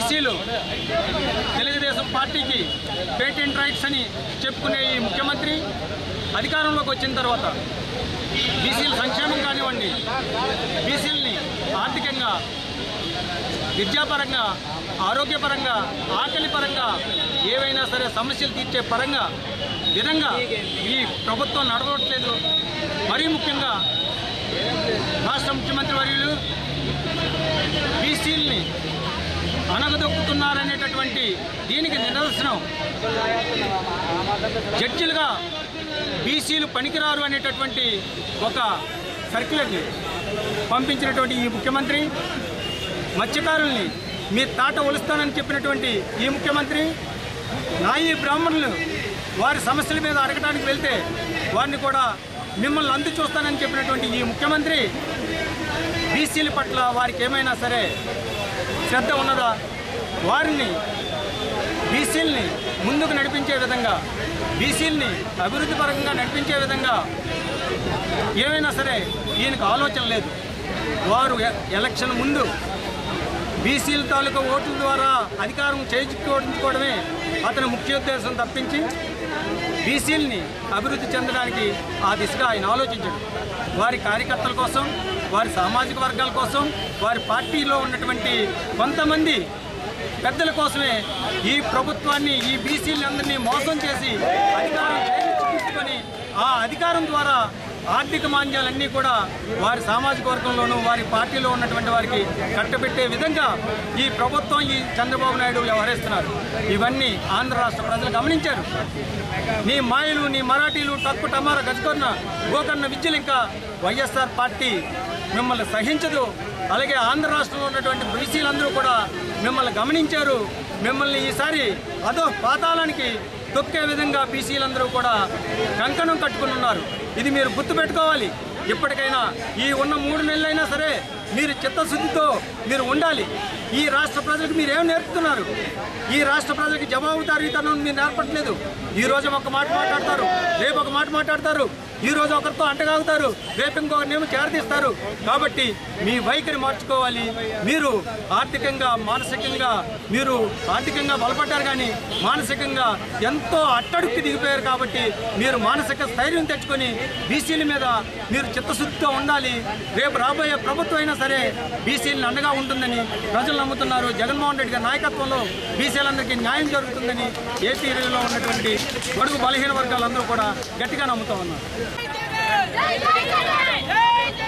బీసీలు తెలుగుదేశం పార్టీకి patent rights అని చెప్పుకునే ఈ ముఖ్యమంత్రి అధికారంలోకి వచ్చిన తర్వాత బీసీల సంక్షేమం కానివ్వండి, బీసీలని ఆర్థికంగా, విద్యాపరంగా, ఆరోగ్యపరంగా, ఆకలి పరంగా ఏవైనా సరే సమస్యలు తీర్చే విధంగా ఈ ప్రభుత్వం నడవట్లేదు. మరీ ముఖ్యంగా రాష్ట్ర ముఖ్యమంత్రి వర్యులు బీసీలని అనగదొక్కుతున్నారనేటటువంటి దీనికి నిదర్శనం జడ్జిలుగా బీసీలు పనికిరారు అనేటటువంటి ఒక సర్క్యులర్ని పంపించినటువంటి ఈ ముఖ్యమంత్రి, మత్స్యకారుల్ని మీ తాట ఒలుస్తానని చెప్పినటువంటి ఈ ముఖ్యమంత్రి, నాయీ బ్రాహ్మణులు వారి సమస్యల మీద అడగడానికి వెళ్తే వారిని కూడా మిమ్మల్ని అందు చూస్తానని చెప్పినటువంటి ఈ ముఖ్యమంత్రి బీసీల పట్ల వారికి ఏమైనా సరే శ్రద్ధ ఉన్నదా? వారిని బీసీలని ముందుకు నడిపించే విధంగా, బీసీలని అభివృద్ధి పరంగా నడిపించే విధంగా ఏమైనా సరే ఈయనకు ఆలోచన లేదు. వారు ఎలక్షన్ ముందు బీసీల తాలూకా ఓట్ల ద్వారా అధికారం చేయించుకోవడమే అతని ముఖ్య ఉద్దేశం తప్పించి బీసీలని అభివృద్ధి చెందడానికి ఆ దిశగా ఆయన ఆలోచించాడు. వారి కార్యకర్తల కోసం, వారి సామాజిక వర్గాల కోసం, వారి పార్టీలో ఉన్నటువంటి కొంతమంది పెద్దల కోసమే ఈ ప్రభుత్వాన్ని, ఈ బీసీలందరినీ మోసం చేసి అధికారం చేయించుకొని ఆ అధికారం ద్వారా ఆర్థిక మాంద్యాలన్నీ కూడా వారి సామాజిక వర్గంలోనూ వారి పార్టీలో ఉన్నటువంటి వారికి కట్టబెట్టే విధంగా ఈ ప్రభుత్వం, ఈ చంద్రబాబు నాయుడు వ్యవహరిస్తున్నారు. ఇవన్నీ ఆంధ్ర రాష్ట్ర ప్రజలు గమనించారు. నీ మాయలు, నీ మరాఠీలు, టక్కు టమార గజకొన్న గోకర్ణ విద్యలు ఇంకా వైఎస్ఆర్ పార్టీ మిమ్మల్ని సహించదు. అలాగే ఆంధ్ర రాష్ట్రంలో ఉన్నటువంటి బీసీలందరూ కూడా మిమ్మల్ని గమనించారు. మిమ్మల్ని ఈసారి అదో పాతాళానికి తొక్కే విధంగా బీసీలందరూ కూడా కంకణం కట్టుకుని ఉన్నారు. ఇది మీరు గుర్తుపెట్టుకోవాలి. ఇప్పటికైనా ఈ ఉన్న 3 నెలలైనా సరే మీరు చిత్తశుద్ధితో మీరు ఉండాలి. ఈ రాష్ట్ర ప్రజలకు మీరు ఏం నేర్పుతున్నారు? ఈ రాష్ట్ర ప్రజలకు జవాబుదారీతనం మీరు నేర్పట్లేదు. ఈరోజు ఒక మాట మాట్లాడతారు, రేపు ఒక మాట మాట్లాడతారు, ఈరోజు ఒకరితో అంటగాగుతారు, రేపు ఇంకొకరినేమో చేరదీస్తారు. కాబట్టి మీ వైఖరి మార్చుకోవాలి. మీరు ఆర్థికంగా, మానసికంగా ఆర్థికంగా బలపడ్డారు, కానీ మానసికంగా ఎంతో అట్టడుక్కి దిగిపోయారు. కాబట్టి మీరు మానసిక స్థైర్యం తెచ్చుకొని బీసీల మీద మీరు చిత్తశుద్ధితో ఉండాలి. రేపు రాబోయే ప్రభుత్వం అయినా సరే బీసీలను అండగా ఉంటుందని ప్రజలు నమ్ముతున్నారు. జగన్మోహన్ రెడ్డి గారి నాయకత్వంలో బీసీలందరికీ న్యాయం జరుగుతుందని ఏపీలో ఉన్నటువంటి బడుగు బలహీన వర్గాలందరూ కూడా గట్టిగా నమ్ముతూ ఉన్నారు.